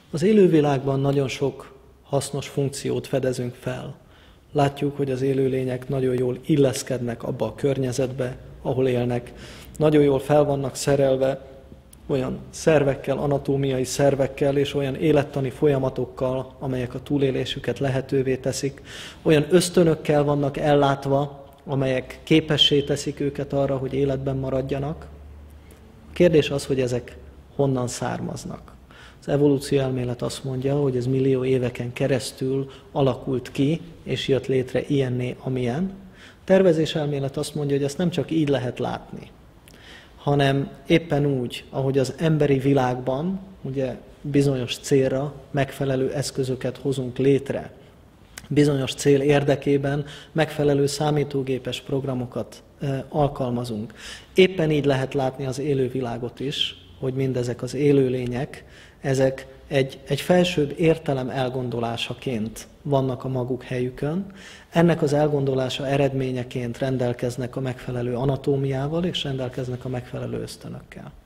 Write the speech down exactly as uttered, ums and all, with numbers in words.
Az élővilágban nagyon sok hasznos funkciót fedezünk fel. Látjuk, hogy az élőlények nagyon jól illeszkednek abba a környezetbe, ahol élnek. Nagyon jól fel vannak szerelve olyan szervekkel, anatómiai szervekkel és olyan élettani folyamatokkal, amelyek a túlélésüket lehetővé teszik. Olyan ösztönökkel vannak ellátva, amelyek képessé teszik őket arra, hogy életben maradjanak. A kérdés az, hogy ezek honnan származnak. Az evolúció elmélet azt mondja, hogy ez millió éveken keresztül alakult ki, és jött létre ilyenné, amilyen. A tervezés elmélet azt mondja, hogy ezt nem csak így lehet látni, hanem éppen úgy, ahogy az emberi világban ugye bizonyos célra megfelelő eszközöket hozunk létre, bizonyos cél érdekében megfelelő számítógépes programokat e, alkalmazunk. Éppen így lehet látni az élővilágot is, hogy mindezek az élőlények, ezek egy, egy felsőbb értelem elgondolásaként vannak a maguk helyükön. Ennek az elgondolása eredményeként rendelkeznek a megfelelő anatómiával, és rendelkeznek a megfelelő ösztönökkel.